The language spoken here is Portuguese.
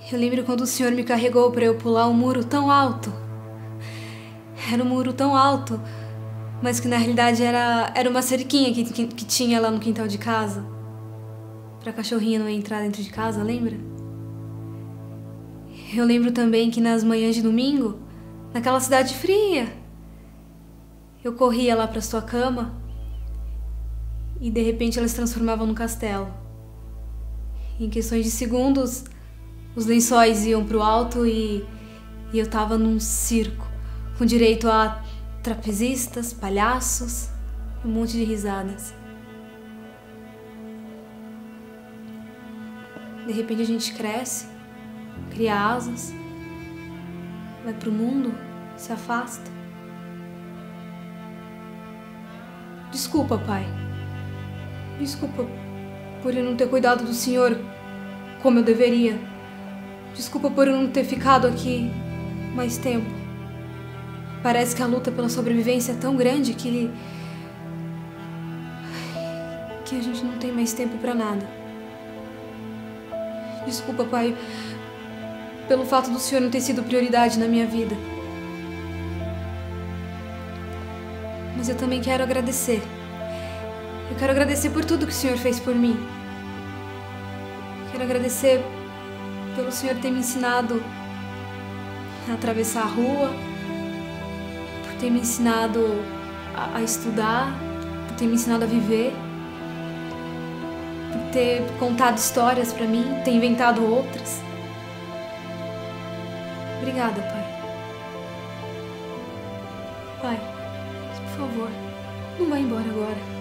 Eu lembro quando o senhor me carregou para eu pular um muro tão alto. Era um muro tão alto, mas que na realidade era uma cerquinha que tinha lá no quintal de casa. Pra cachorrinha não entrar dentro de casa, lembra? Eu lembro também que nas manhãs de domingo, naquela cidade fria, eu corria lá pra sua cama e de repente ela se transformava num castelo. Em questões de segundos, os lençóis iam pro alto e eu tava num circo, com direito a trapezistas, palhaços e um monte de risadas. De repente a gente cresce, cria asas, vai pro mundo, se afasta. Desculpa, pai. Desculpa por eu não ter cuidado do senhor como eu deveria. Desculpa por eu não ter ficado aqui mais tempo. Parece que a luta pela sobrevivência é tão grande que a gente não tem mais tempo pra nada. Desculpa, pai, pelo fato do senhor não ter sido prioridade na minha vida. Mas eu também quero agradecer. Eu quero agradecer por tudo que o senhor fez por mim. Quero agradecer pelo senhor ter me ensinado a atravessar a rua, por ter me ensinado a estudar, por ter me ensinado a viver, por ter contado histórias pra mim, ter inventado outras. Obrigada, pai. Pai, por favor, não vá embora agora.